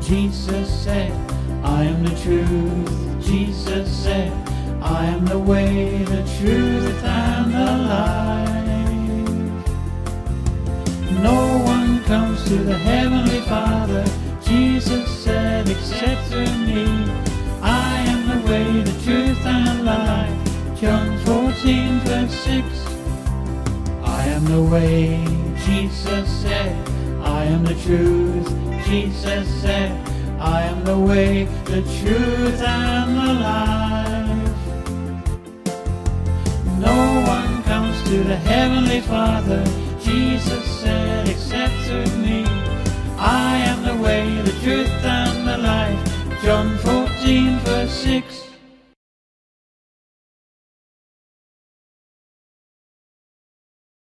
Jesus said, I am the truth. Jesus said, I am the way, the truth, and the life. No one comes to the Heavenly Father, Jesus said, except through me. I am the way, the truth, and life. John 14 verse 6. I am the way, Jesus said, I am the truth. Jesus said, I am the way, the truth, and the life. No one comes to the Heavenly Father, Jesus said, except through me. I am the way, the truth, and the life. John 14 verse 6.